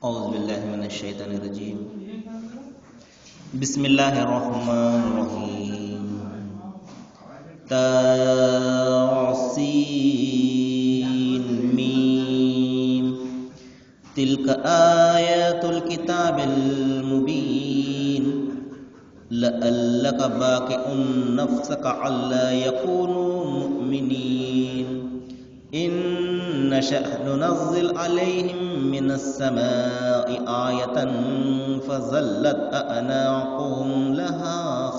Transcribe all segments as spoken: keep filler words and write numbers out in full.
أعوذ بالله من الشيطان الرجيم بسم الله الرحمن الرحيم تاسين ميم تلك آيات الكتاب المبين لعلك باقع نفسك ألا يكونوا مؤمنين إن نشأ ننزل عليهم من السماء آية فظلت أعناقهم لها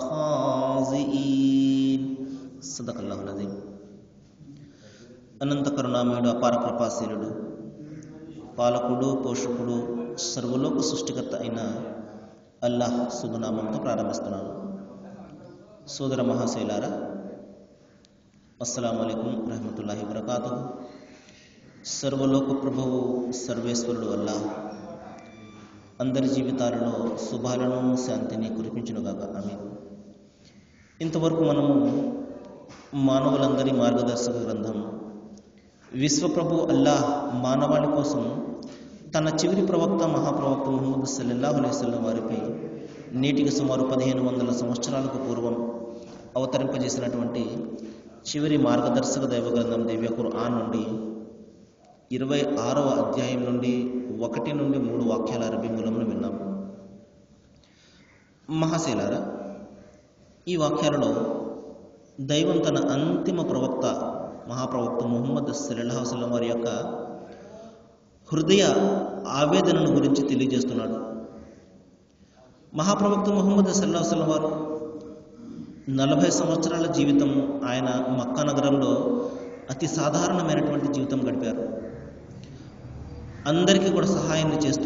خاضعين صدق الله العظيم. అనంత కరుణామయుడు అపార కృపాశీలుడు పాలకుడు పోషకుడు సర్వలోక సృష్టికర్త అయిన అల్లాహ్ శుభనామంతో ప్రారంభిస్తున్నాను. సోదర మహాశైలారా, అస్సలాము అలైకుం రహమతుల్లాహి వబరకాతుహు. సర్వలోక ప్రభువు సర్వేశ్వరుడు అల్లాహ్ అందరి జీవితాలలో శుభాలను శాంతిని కురిపించునుగాక. ఆమీన్. ఇంతవరకు మనము మానవులందరి మార్గదర్శక గ్రంథం విశ్వప్రభు అల్లాహ్ మానవాళి కోసం తన చివరి ప్రవక్త మహాప్రవక్త ముహమ్మద్ సల్లల్లాహు అలైహి వసల్లం వారిపై నేటికి సుమారు పదిహేను వందల సంవత్సరాలకు పూర్వం అవతరింపజేసినటువంటి చివరి మార్గదర్శక దైవ గ్రంథం దివ్య ఖురాన్ నుండి ఇరవై ఆరవ అధ్యాయం నుండి ఒకటి నుండి మూడు వాక్యాల అరబీ మూలంలో విన్నాము. మహాశైలారా, ఈ వాక్యాలలో దైవం తన అంతిమ ప్రవక్త మహాప్రవక్త ముహమ్మద్ సల్లల్లాహు అలైహి వసల్లం వారి యొక్క హృదయ ఆవేదనను గురించి తెలియజేస్తున్నాడు. మహాప్రవక్త ముహమ్మద్ సల్లల్లాహు అలైహి వసల్లం వారు నలభై సంవత్సరాల జీవితం ఆయన మక్కా నగరంలో అతి సాధారణమైనటువంటి జీవితం గడిపారు. అందరికీ కూడా సహాయాన్ని చేస్తూ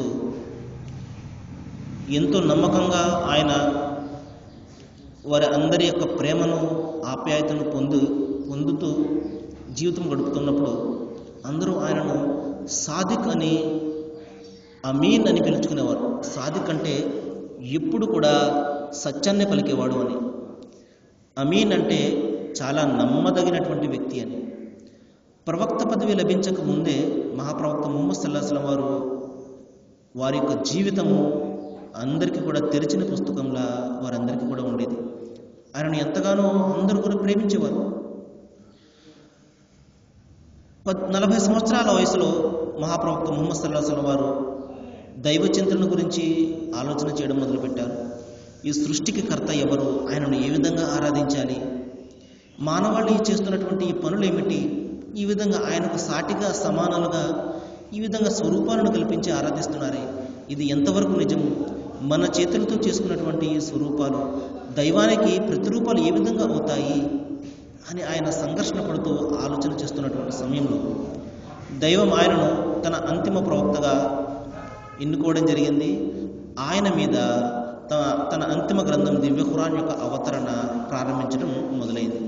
ఎంతో నమ్మకంగా ఆయన వారి అందరి యొక్క ప్రేమను ఆప్యాయతను పొందు పొందుతూ జీవితం గడుపుతున్నప్పుడు అందరూ ఆయనను సాదిక్ అని, అమీన్ అని పిలుచుకునేవారు. సాదిక్ అంటే ఎప్పుడు కూడా సత్యాన్ని పలికేవాడు అని, అమీన్ అంటే చాలా నమ్మదగినటువంటి వ్యక్తి అని. ప్రవక్త పదవి లభించక ముందే మహాప్రవక్త ముహమ్మద్ సల్లల్లాహు అలైహి వసల్లం వారు వారి యొక్క జీవితము అందరికీ కూడా తెరిచిన పుస్తకంలా వారందరికీ కూడా ఉండేది. ఆయనను ఎంతగానో అందరూ కూడా ప్రేమించేవారు. పద్ నలభై సంవత్సరాల వయసులో మహాప్రవక్త ముహమ్మద్ సల్లల్లాహు అలైహి వసల్లం వారు దైవ చింతన గురించి ఆలోచన చేయడం మొదలుపెట్టారు. ఈ సృష్టికి కర్త ఎవరు, ఆయనను ఏ విధంగా ఆరాధించాలి, మానవాళి చేస్తున్నటువంటి ఈ పనులు ఏమిటి, ఈ విధంగా ఆయనకు సాటిగా సమానాలుగా ఈ విధంగా స్వరూపాలను కల్పించి ఆరాధిస్తున్నారే, ఇది ఎంతవరకు నిజము, మన చేతులతో చేసుకున్నటువంటి ఈ స్వరూపాలు దైవానికి ప్రతిరూపాలు ఏ విధంగా అవుతాయి అని ఆయన సంఘర్షణ పడుతూ ఆలోచన చేస్తున్నటువంటి సమయంలో దైవం ఆయనను తన అంతిమ ప్రవక్తగా ఎన్నుకోవడం జరిగింది. ఆయన మీద తన తన అంతిమ గ్రంథం దివ్య ఖురాన్ యొక్క అవతరణ ప్రారంభించడం మొదలైంది.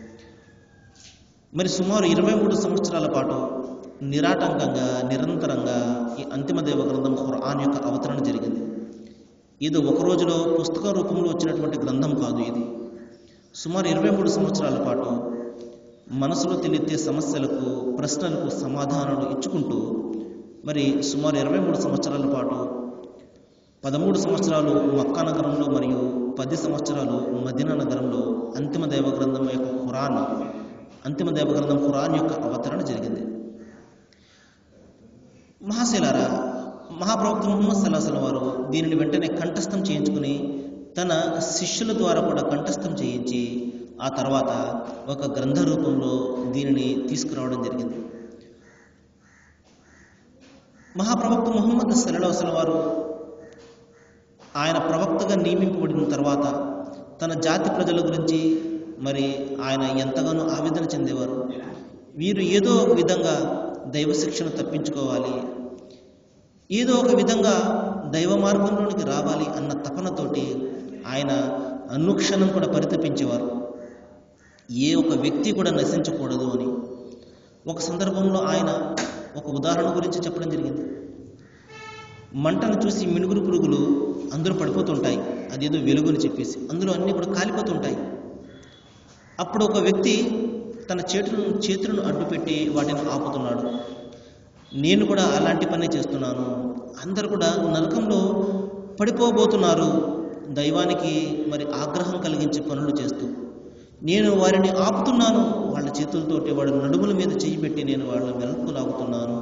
మరి సుమారు ఇరవై మూడు సంవత్సరాల పాటు నిరాటంకంగా నిరంతరంగా ఈ అంతిమ దైవ గ్రంథం ఖురాన్ యొక్క అవతరణ జరిగింది. ఇది ఒక రోజులో పుస్తక రూపంలో వచ్చినటువంటి గ్రంథం కాదు. ఇది సుమారు ఇరవై మూడు సంవత్సరాల పాటు మనసులో తెలియతే సమస్యలకు ప్రశ్నలకు సమాధానాలు ఇచ్చుకుంటూ మరి సుమారు ఇరవై మూడు సంవత్సరాల పాటు పదమూడు సంవత్సరాలు మక్కా నగరంలో మరియు పది సంవత్సరాలు మదీనా నగరంలో అంతిమ దైవ గ్రంథం యొక్క ఖురాన్ అంతిమ దైవ గ్రంథం ఖురాన్ యొక్క అవతరణ జరిగింది. మహాశైలారా, మహాప్రవక్త ముహమ్మద్ సల్లల్లాహు అలైహి వసల్లం వారు దీనిని వెంటనే కంఠస్థం చేయించుకుని తన శిష్యుల ద్వారా కూడా కంఠస్థం చేయించి ఆ తర్వాత ఒక గ్రంథ రూపంలో దీనిని తీసుకురావడం జరిగింది. మహాప్రవక్త ముహమ్మద్ సల్లల్లాహు అలైహి వసల్లం వారు ఆయన ప్రవక్తగా నియమింపబడిన తర్వాత తన జాతి ప్రజల గురించి మరి ఆయన ఎంతగానో ఆవేదన చెందేవారు. వీరు ఏదో ఒక విధంగా దైవ శిక్షణ తప్పించుకోవాలి, ఏదో ఒక విధంగా దైవ మార్గంలోనికి రావాలి అన్న తపనతోటి ఆయన అనుక్షణం కూడా పరితపించేవారు. ఏ ఒక వ్యక్తి కూడా నశించకూడదు అని. ఒక సందర్భంలో ఆయన ఒక ఉదాహరణ గురించి చెప్పడం జరిగింది. మంటను చూసి మినుగురు పురుగులు అందులో పడిపోతుంటాయి, అదేదో వెలుగుని చెప్పేసి అందులో అన్నీ కూడా కాలిపోతుంటాయి. అప్పుడు ఒక వ్యక్తి తన చేతులను చేతులను అడ్డుపెట్టి వాటిని ఆపుతున్నాడు. నేను కూడా అలాంటి పని చేస్తున్నాను. అందరూ కూడా నరకంలో పడిపోబోతున్నారు దైవానికి మరి ఆగ్రహం కలిగించే పనులు చేస్తూ. నేను వారిని ఆపుతున్నాను, వాళ్ళ చేతులతోటి వాడి నడుముల మీద చేయి పెట్టి నేను వాళ్ళ వెనక్కు లాగుతున్నాను.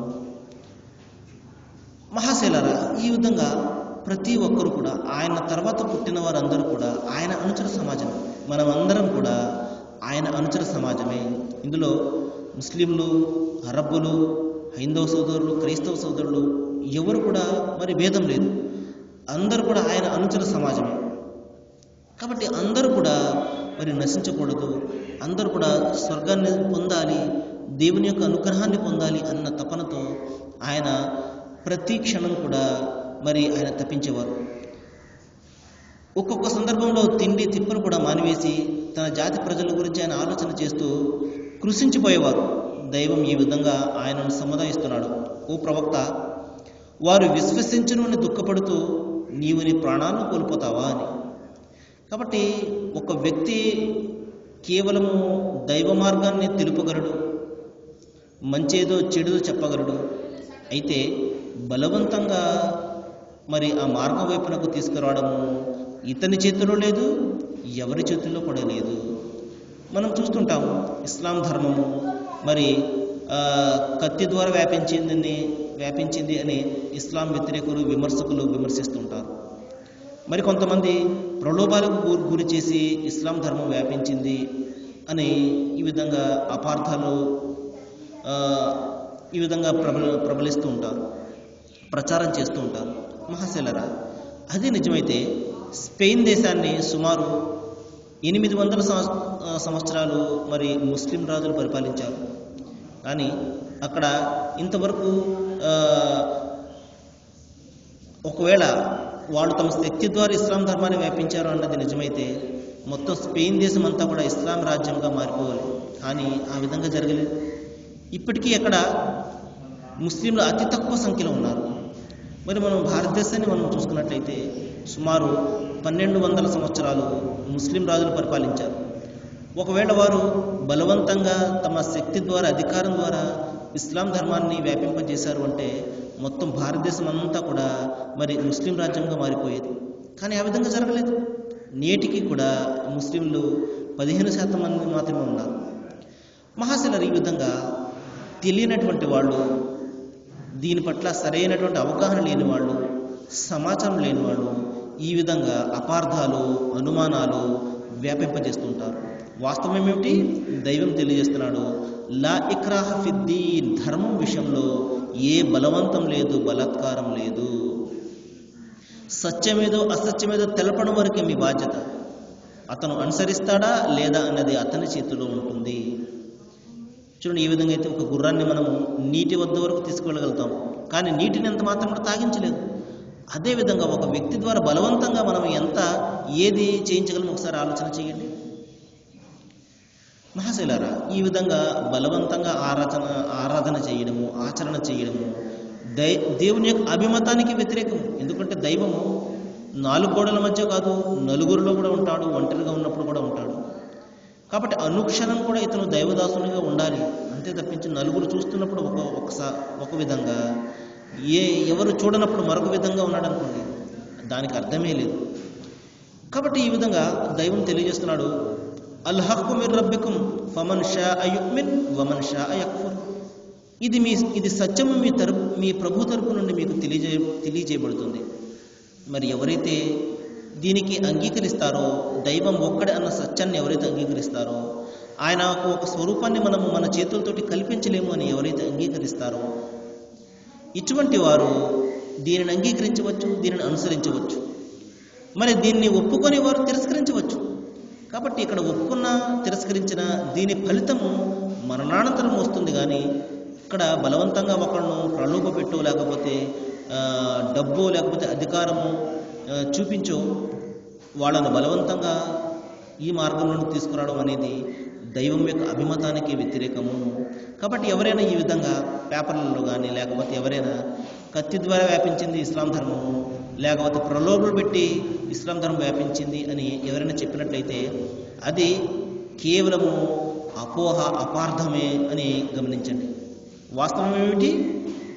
మహాశైలరా, ఈ విధంగా ప్రతి ఒక్కరు కూడా ఆయన తర్వాత పుట్టిన వారందరూ కూడా ఆయన అనుచర సమాజం. మనం అందరం కూడా ఆయన అనుచర సమాజమే. ఇందులో ముస్లింలు, అరబ్బులు, హైందవ సోదరులు, క్రైస్తవ సోదరులు ఎవరు కూడా మరి భేదం లేదు. అందరూ కూడా ఆయన అనుచర సమాజమే. కాబట్టి అందరూ కూడా మరి నశించకూడదు, అందరూ కూడా స్వర్గాన్ని పొందాలి, దేవుని యొక్క అనుగ్రహాన్ని పొందాలి అన్న తపనతో ఆయన ప్రతి క్షణం కూడా మరి ఆయన తప్పించేవారు. ఒక్కొక్క సందర్భంలో తిండి తిప్పలు కూడా మానివేసి తన జాతి ప్రజల గురించి ఆయన ఆలోచన చేస్తూ కృషించిపోయేవారు. దైవం ఈ విధంగా ఆయనను సముదాయిస్తున్నాడు. ఓ ప్రవక్త, వారు విశ్వసించును అని దుఃఖపడుతూ నీవు నీ ప్రాణాలను కోల్పోతావా అని. కాబట్టి ఒక వ్యక్తి కేవలము దైవ మార్గాన్ని తెలుపగలడు, మంచేదో చెడుదో చెప్పగలడు. అయితే బలవంతంగా మరి ఆ మార్గం వైపునకు తీసుకురావడము ఇతని చేతిలో లేదు, ఎవరి చేతుల్లో కూడా లేదు. మనం చూస్తుంటాము ఇస్లాం ధర్మము మరి కత్తి ద్వారా వ్యాపించిందని వ్యాపించింది అని ఇస్లాం వ్యతిరేకులు, విమర్శకులు విమర్శిస్తుంటారు. మరి కొంతమంది ప్రలోభాలకు గురి చేసి ఇస్లాం ధర్మం వ్యాపించింది అని ఈ విధంగా అపార్థాలు ఈ విధంగా ప్రబల ప్రబలిస్తూ ఉంటారు, ప్రచారం చేస్తూ ఉంటారు. మహాశైలరా, అదే నిజమైతే స్పెయిన్ దేశాన్ని సుమారు ఎనిమిది వందల సంవత్సరాలు మరి ముస్లిం రాజులు పరిపాలించారు. కానీ అక్కడ ఇంతవరకు ఒకవేళ వాళ్ళు తమ శక్తి ద్వారా ఇస్లాం ధర్మాన్ని వ్యాపించారు అన్నది నిజమైతే మొత్తం స్పెయిన్ దేశం అంతా కూడా ఇస్లాం రాజ్యంగా మారిపోవాలి. కానీ ఆ విధంగా జరగలేదు. ఇప్పటికీ అక్కడ ముస్లింలు అతి తక్కువ సంఖ్యలో ఉన్నారు. మరి మనం భారతదేశాన్ని మనం చూసుకున్నట్లయితే సుమారు పన్నెండు వందల సంవత్సరాలు ముస్లిం రాజులు పరిపాలించారు. ఒకవేళ వారు బలవంతంగా తమ శక్తి ద్వారా, అధికారం ద్వారా ఇస్లాం ధర్మాన్ని వ్యాపింపజేశారు అంటే మొత్తం భారతదేశం అంతా కూడా మరి ముస్లిం రాజ్యంగా మారిపోయేది. కానీ ఆ విధంగా జరగలేదు. నేటికి కూడా ముస్లింలు పదిహేను శాతం మంది మాత్రమే ఉన్నారు. మహాశైలరు, ఈ విధంగా తెలియనటువంటి వాళ్ళు, దీని పట్ల సరైనటువంటి అవగాహన లేని వాళ్ళు, సమాచారం లేని వాళ్ళు ఈ విధంగా అపార్థాలు, అనుమానాలు వ్యాపింపజేస్తుంటారు. వాస్తవం ఏమిటి? దైవం తెలియజేస్తున్నాడు, లా ఇక్రాహ ఫిద్దీన్, ధర్మం విషయంలో ఏ బలవంతం లేదు, బలాత్కారం లేదు. సత్యమేదో అసత్యమేదో తెలపడం వరకే మీ బాధ్యత. అతను అనుసరిస్తాడా లేదా అన్నది అతని చేతిలో ఉంటుంది. చూడండి, ఈ విధంగా అయితే ఒక గుర్రాన్ని మనము నీటి వద్ద వరకు తీసుకువెళ్ళగలుగుతాం, కానీ నీటిని ఎంత మాత్రం కూడా తాగించలేదు. అదేవిధంగా ఒక వ్యక్తి ద్వారా బలవంతంగా మనం ఎంత ఏది చేయించగలమో ఒకసారి ఆలోచన చేయండి. మహాశైలారా, ఈ విధంగా బలవంతంగా ఆరాధన ఆరాధన చేయడము, ఆచరణ చేయడము దై దేవుని యొక్క అభిమతానికి వ్యతిరేకం. ఎందుకంటే దైవము నాలుగు గోడల మధ్య కాదు, నలుగురిలో కూడా ఉంటాడు, ఒంటరిగా ఉన్నప్పుడు కూడా ఉంటాడు. కాబట్టి అనుక్షణం కూడా ఇతను దైవదాసునిగా ఉండాలి. అంతే తప్పించి నలుగురు చూస్తున్నప్పుడు ఒక ఒకసారి ఒక విధంగా, ఏ ఎవరు చూడనప్పుడు మరొక విధంగా ఉన్నాడు అనుకోండి, దానికి అర్థమే లేదు. కాబట్టి ఈ విధంగా దైవం తెలియజేస్తున్నాడు, అల్ హక్కు మిర్ రబ్బికుం ఫమన్ షాఅ యుమిన్ వమన్ షాఅ యక్ఫుర్. ఇది మీ ఇది సత్యము మీ తరపు మీ ప్రభు తరపు నుండి మీకు తెలియజే తెలియజేయబడుతుంది. మరి ఎవరైతే దీనికి అంగీకరిస్తారో, దైవం ఒక్కడే అన్న సత్యాన్ని ఎవరైతే అంగీకరిస్తారో, ఆయనకు ఒక స్వరూపాన్ని మనము మన చేతులతోటి కల్పించలేము అని ఎవరైతే అంగీకరిస్తారో, ఇటువంటి వారు దీనిని అంగీకరించవచ్చు, దీనిని అనుసరించవచ్చు. మరి దీన్ని ఒప్పుకొని వారు తిరస్కరించవచ్చు. కాబట్టి ఇక్కడ ఒప్పుకున్న తిరస్కరించిన దీని ఫలితము మరణానంతరం వస్తుంది. కానీ ఇక్కడ బలవంతంగా ఒకళ్ళను ప్రలోభ పెట్టో, లేకపోతే డబ్బు, లేకపోతే అధికారము చూపించో వాళ్ళను బలవంతంగా ఈ మార్గంలో తీసుకురావడం అనేది దైవం యొక్క అభిమతానికి వ్యతిరేకము. కాబట్టి ఎవరైనా ఈ విధంగా పేపర్లలో కానీ, లేకపోతే ఎవరైనా కత్తి ద్వారా వ్యాపించింది ఇస్లాం ధర్మము, లేకపోతే ప్రలోభలు పెట్టి ఇస్లాం ధర్మం వ్యాపించింది అని ఎవరైనా చెప్పినట్లయితే అది కేవలము అపోహ, అపార్థమే అని గమనించండి. వాస్తవం ఏమిటి?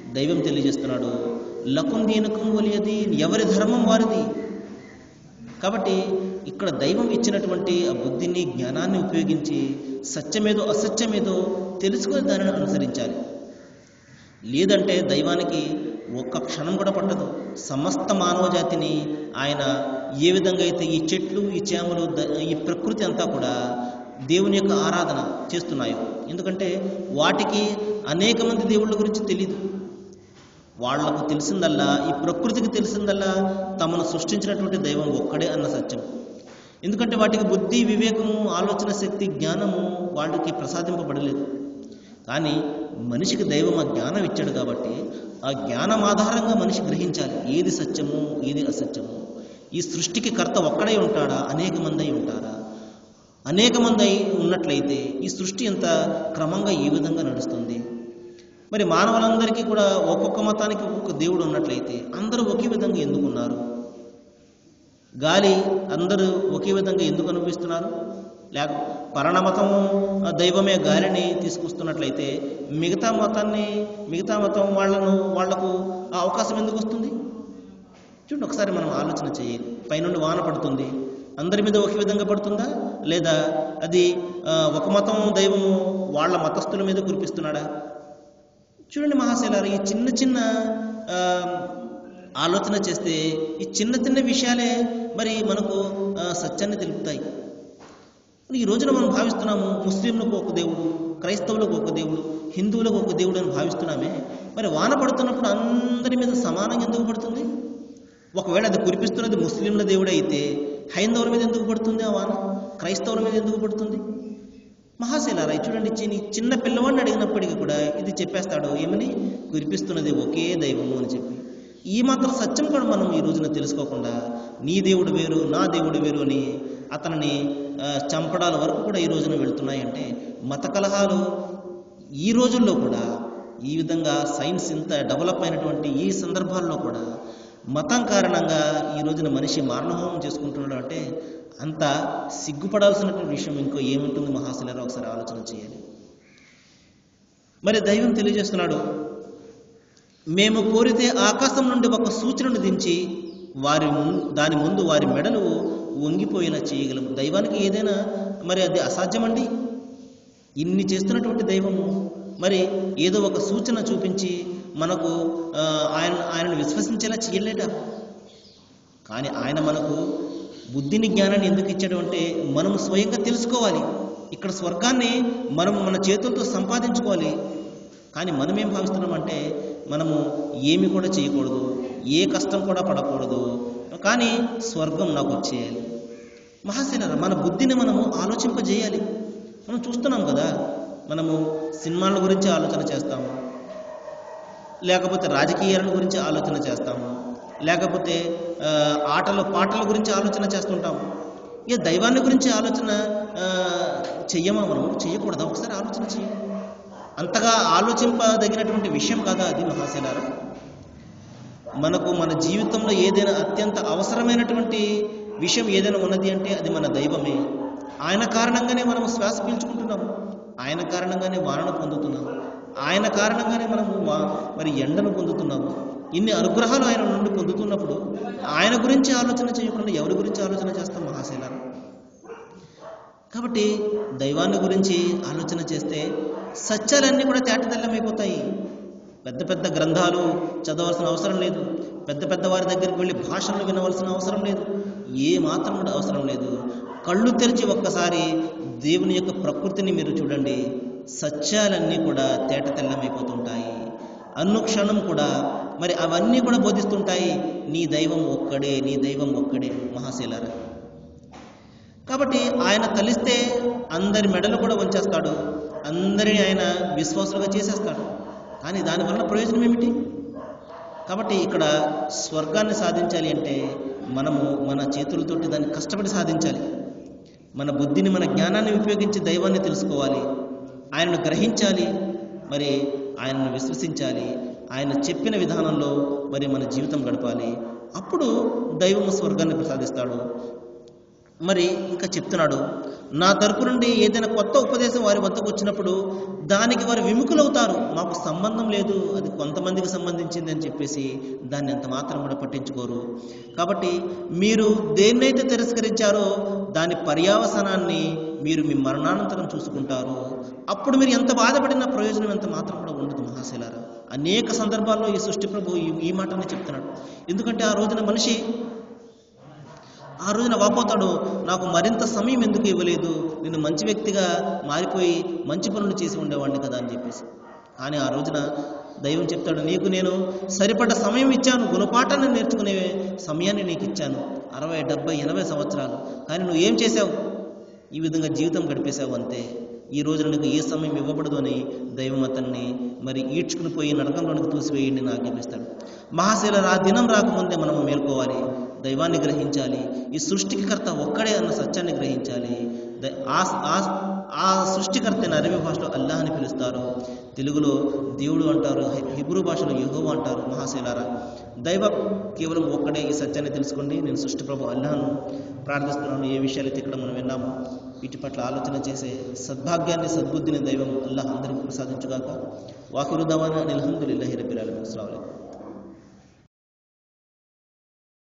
దైవం తెలియజేస్తున్నాడు, లకుం దీనకుం వలియది, ఎవరి ధర్మం వారిది. కాబట్టి ఇక్కడ దైవం ఇచ్చినటువంటి ఆ బుద్ధిని, జ్ఞానాన్ని ఉపయోగించి సత్యమేదో అసత్యమేదో తెలుసుకొని దానిని అనుసరించాలి. లేదంటే దైవానికి ఒక్క క్షణం కూడా పట్టదు. సమస్త మానవ జాతిని ఆయన ఏ విధంగా అయితే ఈ చెట్లు, ఈ చేమలు, ఈ ప్రకృతి అంతా కూడా దేవుని యొక్క ఆరాధన చేస్తున్నాయో, ఎందుకంటే వాటికి అనేక మంది దేవుళ్ళ గురించి తెలియదు. వాళ్లకు తెలిసిందల్లా, ఈ ప్రకృతికి తెలిసిందల్లా తమను సృష్టించినటువంటి దైవం ఒక్కడే అన్న సత్యం. ఎందుకంటే వాటికి బుద్ధి, వివేకము, ఆలోచన శక్తి, జ్ఞానము వాటికి ప్రసాదింపబడలేదు. కానీ మనిషికి దైవం ఆ జ్ఞానం ఇచ్చాడు కాబట్టి ఆ జ్ఞానం ఆధారంగా మనిషి గ్రహించాలి ఏది సత్యము, ఏది అసత్యము. ఈ సృష్టికి కర్త ఒక్కడే ఉంటాడా, అనేక మంది అయి ఉంటారా? అనేక మంది అయి ఉన్నట్లయితే ఈ సృష్టి ఎంత క్రమంగా ఈ విధంగా నడుస్తుంది? మరి మానవులందరికీ కూడా ఒక్కొక్క మతానికి ఒక్కొక్క దేవుడు ఉన్నట్లయితే అందరూ ఒకే విధంగా ఎందుకున్నారు? గాలి అందరూ ఒకే విధంగా ఎందుకు అనుభవిస్తున్నారు? లేక పరమతము దైవమే గాలిని తీసుకొస్తున్నట్లయితే మిగతా మతాన్ని, మిగతా మతం వాళ్ళను వాళ్లకు ఆ అవకాశం ఎందుకు వస్తుంది? చూడండి, ఒకసారి మనం ఆలోచన చేయాలి. పైనుండి వాన పడుతుంది, అందరి మీద ఒకే విధంగా పడుతుందా? లేదా అది ఒక మతం దైవము వాళ్ళ మతస్థుల మీద కురిపిస్తున్నాడా? చూడండి మహాశైలారు, ఈ చిన్న చిన్న ఆలోచన చేస్తే ఈ చిన్న చిన్న విషయాలే మరి మనకు సత్యాన్ని తెలుపుతాయి. ఈ రోజున మనం భావిస్తున్నాము ముస్లింలకు ఒక దేవుడు, క్రైస్తవులకు ఒక దేవుడు, హిందువులకు ఒక దేవుడు అని భావిస్తున్నామే. మరి వాన పడుతున్నప్పుడు అందరి మీద సమానంగా ఎందుకు పడుతుంది? ఒకవేళ అది కురిపిస్తున్నది ముస్లింల దేవుడు అయితే హైందవుల మీద ఎందుకు పడుతుంది ఆ వాన? క్రైస్తవుల మీద ఎందుకు పడుతుంది? మహాశైలారా, చూడండి, చిన్న పిల్లవాడిని అడిగినప్పటికీ కూడా ఇది చెప్పేస్తాడు, ఏమని? కురిపిస్తున్నది ఒకే దైవము అని చెప్పి. ఈ మాత్రం సత్యం కూడా మనం ఈ రోజున తెలుసుకోకుండా నీ దేవుడు వేరు, నా దేవుడు వేరు అని అతనిని చంపడాల వరకు కూడా ఈ రోజున వెళుతున్నాయంటే మత కలహాలు ఈ రోజుల్లో కూడా ఈ విధంగా సైన్స్ ఇంత డెవలప్ అయినటువంటి ఈ సందర్భాల్లో కూడా మతం కారణంగా ఈ రోజున మనిషి మారణహోమం చేసుకుంటున్నాడు అంటే అంత సిగ్గుపడాల్సినటువంటి విషయం ఇంకో ఏముంటుంది మహాశైలారా? ఒకసారి ఆలోచన చేయాలి. మరి దైవం తెలియజేస్తున్నాడు, మేము కోరితే ఆకాశం నుండి ఒక సూచనను దించి వారి దాని ముందు వారి మెడలు వంగిపోయేలా చేయగలము. దైవానికి ఏదైనా మరి అది అసాధ్యమండి? ఇన్ని చేస్తున్నటువంటి దైవము మరి ఏదో ఒక సూచన చూపించి మనకు ఆయన ఆయనను విశ్వసించేలా చేయలేట. కానీ ఆయన మనకు బుద్ధిని, జ్ఞానాన్ని ఎందుకు ఇచ్చాడు అంటే మనం స్వయంగా తెలుసుకోవాలి. ఇక్కడ స్వర్గాన్ని మనం మన చేతులతో సంపాదించుకోవాలి. కానీ మనం ఏం భావిస్తున్నామంటే మనము ఏమి కూడా చేయకూడదు, ఏ కష్టం కూడా పడకూడదు, కానీ స్వర్గం నాకు వచ్చేయాలి. మహాశైలారా, మన బుద్ధిని మనము ఆలోచింపజేయాలి. మనం చూస్తున్నాం కదా, మనము సినిమాల గురించి ఆలోచన చేస్తాము, లేకపోతే రాజకీయాల గురించి ఆలోచన చేస్తాము, లేకపోతే ఆటలు పాటల గురించి ఆలోచన చేస్తుంటాము. ఇక దైవాన్ని గురించి ఆలోచన చెయ్యమా? మనం చెయ్యకూడదా? ఒకసారి ఆలోచన చెయ్యి. అంతగా ఆలోచింపదగినటువంటి విషయం కాదా అది మహాశైలారా? మనకు మన జీవితంలో ఏదైనా అత్యంత అవసరమైనటువంటి విషయం ఏదైనా ఉన్నది అంటే అది మన దైవమే. ఆయన కారణంగానే మనం శ్వాస పీల్చుకుంటున్నాము, ఆయన కారణంగానే వానను పొందుతున్నాము, ఆయన కారణంగానే మనము మరి ఎండను పొందుతున్నాము. ఇన్ని అనుగ్రహాలు ఆయన నుండి పొందుతున్నప్పుడు ఆయన గురించి ఆలోచన చేయకుండా ఎవరి గురించి ఆలోచన చేస్తాం మహాశైలారా? కాబట్టి దైవాన్ని గురించి ఆలోచన చేస్తే సత్యాలన్నీ కూడా తేటతెల్లమైపోతాయి. పెద్ద పెద్ద గ్రంథాలు చదవాల్సిన అవసరం లేదు, పెద్ద పెద్ద వారి దగ్గరికి వెళ్ళి భాషలు వినవలసిన అవసరం లేదు, ఏ మాత్రం కూడా అవసరం లేదు. కళ్ళు తెరిచి ఒక్కసారి దేవుని యొక్క ప్రకృతిని మీరు చూడండి, సత్యాలన్నీ కూడా తేటతెల్లమైపోతుంటాయి. అనుక్షణం కూడా మరి అవన్నీ కూడా బోధిస్తుంటాయి, నీ దైవం ఒక్కడే, నీ దైవం ఒక్కడే మహాశైలారా. కాబట్టి ఆయన తలిస్తే అందరి మెడలు కూడా వంచేస్తాడు, అందరినీ ఆయన విశ్వాసులుగా చేసేస్తాడు. కానీ దానివల్ల ప్రయోజనం ఏమిటి? కాబట్టి ఇక్కడ స్వర్గాన్ని సాధించాలి అంటే మనము మన చేతులతోటి దాన్ని కష్టపడి సాధించాలి. మన బుద్ధిని, మన జ్ఞానాన్ని ఉపయోగించి దైవాన్ని తెలుసుకోవాలి, ఆయనను గ్రహించాలి, మరి ఆయనను విశ్వసించాలి, ఆయన చెప్పిన విధానంలో మరి మన జీవితం గడపాలి. అప్పుడు దైవము స్వర్గాన్ని ప్రసాదిస్తాడు. మరి ఇంకా చెప్తున్నాడు, నా తరపు నుండి ఏదైనా కొత్త ఉపదేశం వారి వద్దకు వచ్చినప్పుడు దానికి వారు విముఖులవుతారు. మాకు సంబంధం లేదు, అది కొంతమందికి సంబంధించింది అని చెప్పేసి దాన్ని ఎంత మాత్రం కూడా పట్టించుకోరు. కాబట్టి మీరు దేన్నైతే తిరస్కరించారో దాని పర్యావసానాన్ని మీరు మీ మరణానంతరం చూసుకుంటారు. అప్పుడు మీరు ఎంత బాధపడినా ప్రయోజనం ఎంత మాత్రం కూడా ఉండదు మహాశైలారా. అనేక సందర్భాల్లో ఈ సృష్టి ప్రభు ఈ ఈ మాటని చెప్తున్నాడు. ఎందుకంటే ఆ రోజున మనిషి ఆ రోజున వాపోతాడు, నాకు మరింత సమయం ఎందుకు ఇవ్వలేదు, నేను మంచి వ్యక్తిగా మారిపోయి మంచి పనులు చేసి ఉండేవాడిని కదా అని చెప్పేసి. కానీ ఆ రోజున దైవం చెప్తాడు, నీకు నేను సరిపడ్డ సమయం ఇచ్చాను, గుణపాఠాన్ని నేర్చుకునే సమయాన్ని నీకు ఇచ్చాను, అరవై డెబ్బై ఎనభై సంవత్సరాలు. కానీ నువ్వు ఏం చేసావు? ఈ విధంగా జీవితం గడిపేశావు అంతే. ఈ రోజున నీకు ఏ సమయం ఇవ్వబడదు అని దైవం అతన్ని మరి ఈడ్చుకుని పోయి నరకంలోనికి తోసివేయండి అని ఆజ్ఞాపిస్తాడు. మహాశైలారా, ఆ దినం రాకముందే మనము మేల్కోవాలి, దైవాన్ని గ్రహించాలి, ఈ సృష్టికి కర్త ఒక్కడే అన్న సత్యాన్ని గ్రహించాలి. ఆ సృష్టికర్తని అరబీ భాషలో అల్లాహ్ అని పిలుస్తారు, తెలుగులో దేవుడు అంటారు, హిబ్రూ భాషలో యెహోవా అంటారు. మహాశైలారా, దైవం కేవలం ఒక్కడే. ఈ సత్యాన్ని తెలుసుకోండి. నేను సృష్టి ప్రభు అల్లాహ్ను ప్రార్థిస్తున్నాను. ఏ విషయాలైతే ఇక్కడ మనం విన్నామో వీటి పట్ల ఆలోచన చేసే సద్భాగ్యాన్ని, సద్బుద్ధిని దైవం అల్లాహ్ అందరికీ ప్రసాదించుగాక. వాఖిరు దవానా అనిల్ హమ్దులిల్లాహి రబ్బిల్ ఆలమీన్. అస్సలాము అలైకుం.